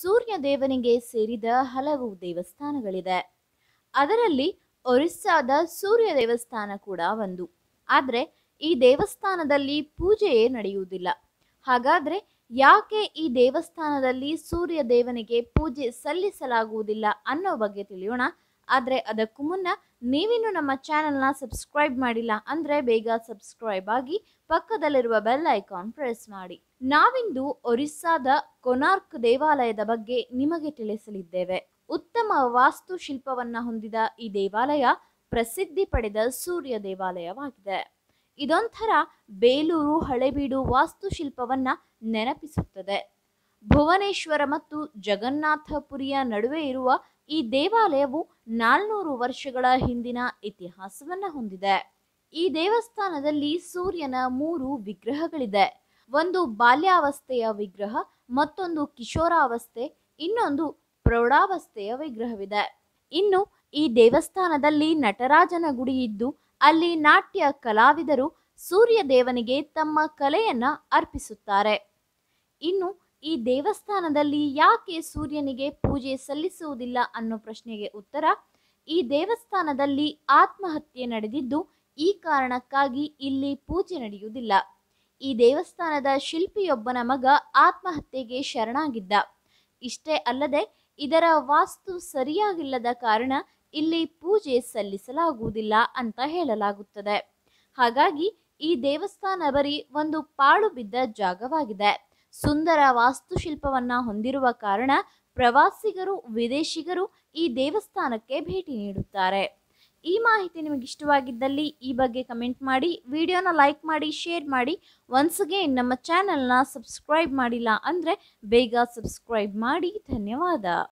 ಸೂರ್ಯ ದೇವನಿಗೆ ಸೇರಿದ ಹಲವು ದೇವಸ್ಥಾನಗಳಿದೆ. ಅದರಲ್ಲಿ ಒರಿಸ್ಸಾದ ಸೂರ್ಯ ದೇವಸ್ಥಾನ ಕೂಡ ಒಂದು. ಆದರೆ ಈ ದೇವಸ್ಥಾನದಲ್ಲಿ ಪೂಜೆಯೇ ನಡೆಯುವುದಿಲ್ಲ. ಹಾಗಾದ್ರೆ ಯಾಕೆ ಈ ದೇವಸ್ಥಾನದಲ್ಲಿ ಸೂರ್ಯ ದೇವನಿಗೆ ಪೂಜೆ ಸಲ್ಲಿಸಲಾಗುವುದಿಲ್ಲ ಅನ್ನೋ ಬಗ್ಗೆ ತಿಳಿಯೋಣ. ಆದರೆ ಅದಕ್ಕೂ ಮುನ್ನ ನೀವಿನ್ನು ನಮ್ಮ ಚಾನೆಲ್ನ ಸಬ್ಸ್ಕ್ರೈಬ್ ಮಾಡಿಲ್ಲ ಅಂದರೆ ಬೇಗ ಸಬ್ಸ್ಕ್ರೈಬ್ ಆಗಿ ಪಕ್ಕದಲ್ಲಿರುವ ಬೆಲ್ ಐಕಾನ್ ಪ್ರೆಸ್ ಮಾಡಿ. ನಾವಿಂದು ಒರಿಸ್ಸಾದ ಕೊನಾರ್ಕ್ ದೇವಾಲಯದ ಬಗ್ಗೆ ನಿಮಗೆ ತಿಳಿಸಲಿದ್ದೇವೆ. ಉತ್ತಮ ವಾಸ್ತುಶಿಲ್ಪವನ್ನ ಹೊಂದಿದ ಈ ದೇವಾಲಯ ಪ್ರಸಿದ್ಧಿ ಪಡೆದ ಸೂರ್ಯ ದೇವಾಲಯವಾಗಿದೆ. ಇದೊಂಥರ ಬೇಲೂರು ಹಳೆಬೀಡು ವಾಸ್ತುಶಿಲ್ಪವನ್ನ ನೆನಪಿಸುತ್ತದೆ. ಭುವನೇಶ್ವರ ಮತ್ತು ಜಗನ್ನಾಥಪುರಿಯ ನಡುವೆ ಇರುವ ಈ ದೇವಾಲಯವು 400 ವರ್ಷಗಳ ಹಿಂದಿನ ಇತಿಹಾಸವನ್ನ ಹೊಂದಿದೆ. ಈ ದೇವಸ್ಥಾನದಲ್ಲಿ ಸೂರ್ಯನ 3 ವಿಗ್ರಹಗಳಿದೆ. ಒಂದು ಬಾಲ್ಯಾವಸ್ಥೆಯ ವಿಗ್ರಹ, ಮತ್ತೊಂದು ಕಿಶೋರಾವಸ್ಥೆ, ಇನ್ನೊಂದು ಪ್ರೌಢಾವಸ್ಥೆಯ ವಿಗ್ರಹವಿದೆ. ಇನ್ನು ಈ ದೇವಸ್ಥಾನದಲ್ಲಿ ನಟರಾಜನ ಗುಡಿ ಇದ್ದು ಅಲ್ಲಿ ನಾಟ್ಯ ಕಲಾವಿದರು ಸೂರ್ಯ ದೇವನಿಗೆ ತಮ್ಮ ಕಲೆಯನ್ನ ಅರ್ಪಿಸುತ್ತಾರೆ. ಇನ್ನು ಈ ದೇವಸ್ಥಾನದಲ್ಲಿ ಯಾಕೆ ಸೂರ್ಯನಿಗೆ ಪೂಜೆ ಸಲ್ಲಿಸುವುದಿಲ್ಲ ಅನ್ನೋ ಪ್ರಶ್ನೆಗೆ ಉತ್ತರ, ಈ ದೇವಸ್ಥಾನದಲ್ಲಿ ಆತ್ಮಹತ್ಯೆ ನಡೆದಿದ್ದು ಈ ಕಾರಣಕ್ಕಾಗಿ ಇಲ್ಲಿ ಪೂಜೆ ನಡೆಯುವುದಿಲ್ಲ. ಈ ದೇವಸ್ಥಾನದ ಶಿಲ್ಪಿಯೊಬ್ಬನ ಮಗ ಆತ್ಮಹತ್ಯೆಗೆ ಶರಣಾಗಿದ್ದ. ಇಷ್ಟೇ ಅಲ್ಲದೆ ಇದರ ವಾಸ್ತು ಸರಿಯಾಗಿಲ್ಲದ ಕಾರಣ ಇಲ್ಲಿ ಪೂಜೆ ಸಲ್ಲಿಸಲಾಗುವುದಿಲ್ಲ ಅಂತ ಹೇಳಲಾಗುತ್ತದೆ. ಹಾಗಾಗಿ ಈ ದೇವಸ್ಥಾನ ಬರೀ ಒಂದು ಪಾಳು ಬಿದ್ದ ಜಾಗವಾಗಿದೆ. ಸುಂದರ ವಾಸ್ತುಶಿಲ್ಪವನ್ನ ಹೊಂದಿರುವ ಕಾರಣ ಪ್ರವಾಸಿಗರು, ವಿದೇಶಿಗರು ಈ ದೇವಸ್ಥಾನಕ್ಕೆ ಭೇಟಿ ನೀಡುತ್ತಾರೆ. ಈ ಮಾಹಿತಿ ನಿಮಗೆ ಇಷ್ಟವಾಗಿದ್ದಲ್ಲಿ ಈ ಬಗ್ಗೆ ಕಮೆಂಟ್ ಮಾಡಿ, ವಿಡಿಯೋನ ಲೈಕ್ ಮಾಡಿ, ಶೇರ್ ಮಾಡಿ. ಒನ್ಸ್ ಅಗೇನ್ ನಮ್ಮ ಚಾನೆಲ್ನ ಸಬ್ಸ್ಕ್ರೈಬ್ ಮಾಡಿಲ್ಲ ಅಂದರೆ ಬೇಗ ಸಬ್ಸ್ಕ್ರೈಬ್ ಮಾಡಿ. ಧನ್ಯವಾದ.